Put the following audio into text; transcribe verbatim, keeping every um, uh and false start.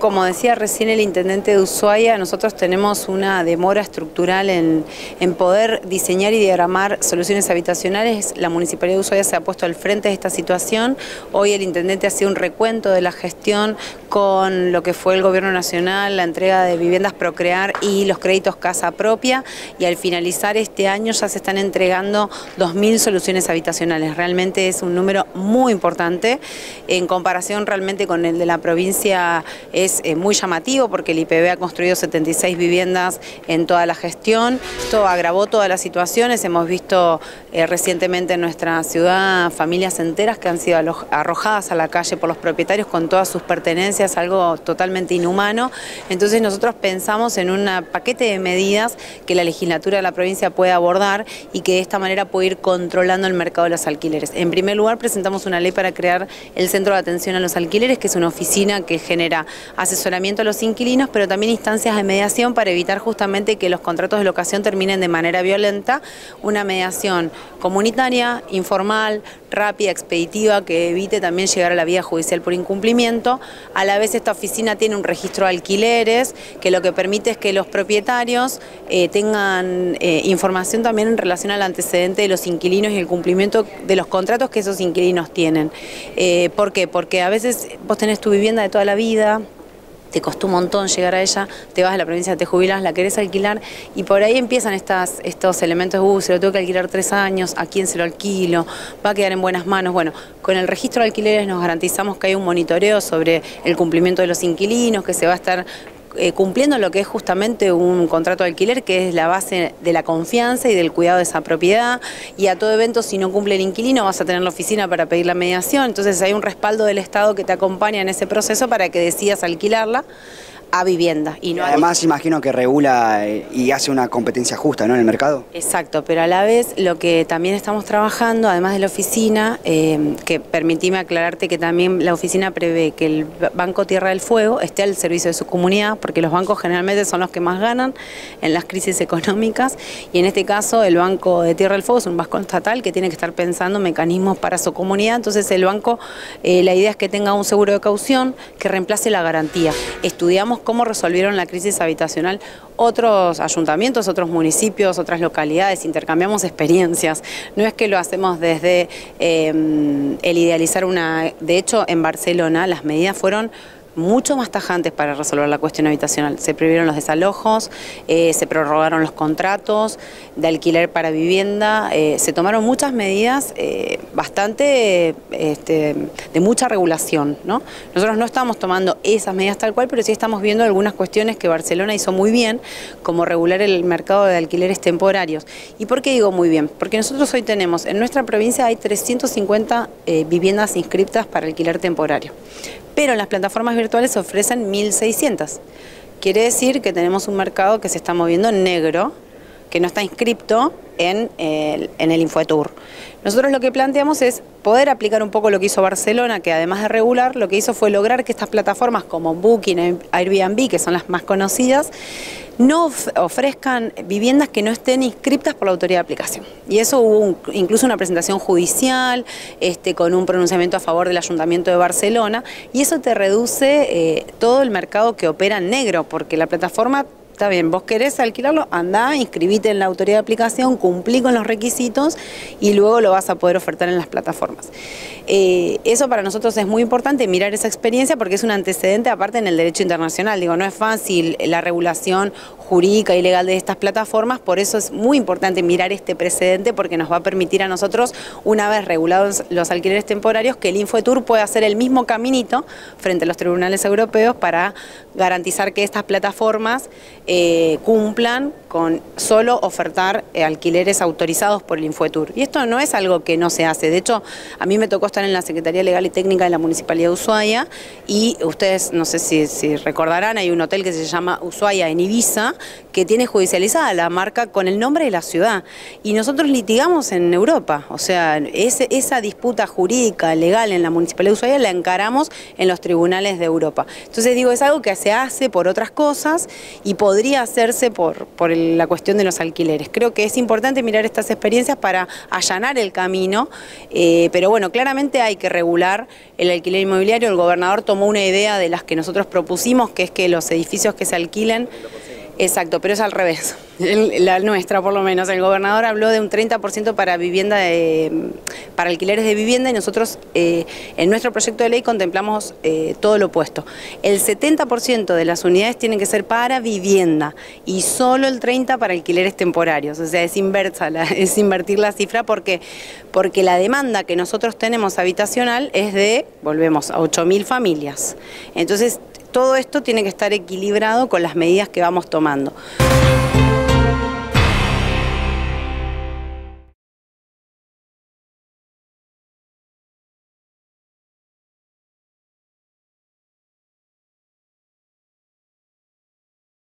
como decía recién el intendente de Ushuaia, nosotros tenemos una demora estructural en, en poder diseñar y diagramar soluciones habitacionales. La Municipalidad de Ushuaia se ha puesto al frente de esta situación. Hoy el intendente ha sido un recuento de la gestión con lo que fue el Gobierno Nacional, la entrega de viviendas Procrear y los créditos Casa Propia, y al finalizar este año ya se están entregando dos mil soluciones habitacionales. Realmente es un número muy importante en comparación realmente con el de la provincia. Es eh, muy llamativo porque el I P B ha construido setenta y seis viviendas en toda la gestión. Esto agravó todas las situaciones. Hemos visto eh, recientemente en nuestra ciudad familias enteras que han sido arrojadas a la calle por los propietarios con todas sus pertenencias, algo totalmente inhumano. Entonces nosotros pensamos en un paquete de medidas que la legislatura de la provincia puede abordar y que de esta manera puede ir controlando el mercado de los alquileres. En primer lugar, presentamos una ley para crear el Centro de Atención a los Alquileres, que es una oficina que genera asesoramiento a los inquilinos, pero también instancias de mediación para evitar justamente que los contratos de locación terminen de manera violenta. Una mediación comunitaria, informal, rápida, expeditiva, que evite también llegar a la vía judicial por incumplimiento. A la vez esta oficina tiene un registro de alquileres que lo que permite es que los propietarios eh, tengan eh, información también en relación al antecedente de los inquilinos y el cumplimiento de los contratos que esos inquilinos tienen. Eh, ¿Por qué? Porque a veces vos tenés tu vivienda de toda la vida, te costó un montón llegar a ella, te vas a la provincia, te jubilas, la querés alquilar y por ahí empiezan estas, estos elementos, uh, se lo tengo que alquilar tres años, ¿a quién se lo alquilo? ¿Va a quedar en buenas manos? Bueno, con el registro de alquileres nos garantizamos que hay un monitoreo sobre el cumplimiento de los inquilinos, que se va a estar Eh, cumpliendo lo que es justamente un contrato de alquiler, que es la base de la confianza y del cuidado de esa propiedad, y a todo evento, si no cumple el inquilino, vas a tener la oficina para pedir la mediación. Entonces hay un respaldo del Estado que te acompaña en ese proceso para que decidas alquilarla a vivienda. Y no además, a... imagino que regula y hace una competencia justa, ¿no?, en el mercado. Exacto, pero a la vez lo que también estamos trabajando, además de la oficina, eh, que permitime aclararte que también la oficina prevé que el Banco Tierra del Fuego esté al servicio de su comunidad, porque los bancos generalmente son los que más ganan en las crisis económicas, y en este caso el Banco de Tierra del Fuego es un banco estatal que tiene que estar pensando mecanismos para su comunidad. Entonces el banco, eh, la idea es que tenga un seguro de caución que reemplace la garantía. Estudiamos cómo resolvieron la crisis habitacional otros ayuntamientos, otros municipios, otras localidades, intercambiamos experiencias. No es que lo hacemos desde eh, el idealizar una... De hecho, en Barcelona las medidas fueron mucho más tajantes para resolver la cuestión habitacional. Se prohibieron los desalojos, eh, se prorrogaron los contratos de alquiler para vivienda, eh, se tomaron muchas medidas eh, bastante este, de mucha regulación, ¿no? Nosotros no estamos tomando esas medidas tal cual, pero sí estamos viendo algunas cuestiones que Barcelona hizo muy bien, como regular el mercado de alquileres temporarios. ¿Y por qué digo muy bien? Porque nosotros hoy tenemos, en nuestra provincia hay trescientas cincuenta eh, viviendas inscriptas para alquiler temporario, pero en las plataformas virtuales se ofrecen mil seiscientas. Quiere decir que tenemos un mercado que se está moviendo en negro, que no está inscripto en el, en el Infotur. Nosotros lo que planteamos es poder aplicar un poco lo que hizo Barcelona, que además de regular, lo que hizo fue lograr que estas plataformas como Booking, Airbnb, que son las más conocidas, no ofrezcan viviendas que no estén inscriptas por la autoridad de aplicación. Y eso hubo un, incluso una presentación judicial este, con un pronunciamiento a favor del Ayuntamiento de Barcelona, y eso te reduce eh, todo el mercado que opera en negro, porque la plataforma... Está bien, vos querés alquilarlo, andá, inscribite en la autoridad de aplicación, cumplí con los requisitos y luego lo vas a poder ofertar en las plataformas. Eh, eso para nosotros es muy importante, mirar esa experiencia, porque es un antecedente aparte en el derecho internacional. Digo, no es fácil la regulación jurídica y legal de estas plataformas, por eso es muy importante mirar este precedente, porque nos va a permitir a nosotros, una vez regulados los alquileres temporarios, que el Infotur pueda hacer el mismo caminito frente a los tribunales europeos para garantizar que estas plataformas Eh, cumplan con solo ofertar eh, alquileres autorizados por el Infotur. Y esto no es algo que no se hace. De hecho, a mí me tocó estar en la Secretaría Legal y Técnica de la Municipalidad de Ushuaia, y ustedes, no sé si, si recordarán, hay un hotel que se llama Ushuaia en Ibiza, que tiene judicializada la marca con el nombre de la ciudad. Y nosotros litigamos en Europa. O sea, ese, esa disputa jurídica, legal en la Municipalidad de Ushuaia la encaramos en los tribunales de Europa. Entonces digo, es algo que se hace por otras cosas y podría hacerse por, por el el, la cuestión de los alquileres. Creo que es importante mirar estas experiencias para allanar el camino, eh, pero bueno, claramente hay que regular el alquiler inmobiliario. El gobernador tomó una idea de las que nosotros propusimos, que es que los edificios que se alquilen, exacto, pero es al revés, la nuestra por lo menos. El gobernador habló de un treinta por ciento para vivienda de, para alquileres de vivienda, y nosotros eh, en nuestro proyecto de ley contemplamos eh, todo lo opuesto. El setenta por ciento de las unidades tienen que ser para vivienda y solo el treinta por ciento para alquileres temporarios. O sea, es inversa, la, es invertir la cifra porque, porque la demanda que nosotros tenemos habitacional es de, volvemos, a ocho mil familias. Entonces, todo esto tiene que estar equilibrado con las medidas que vamos tomando.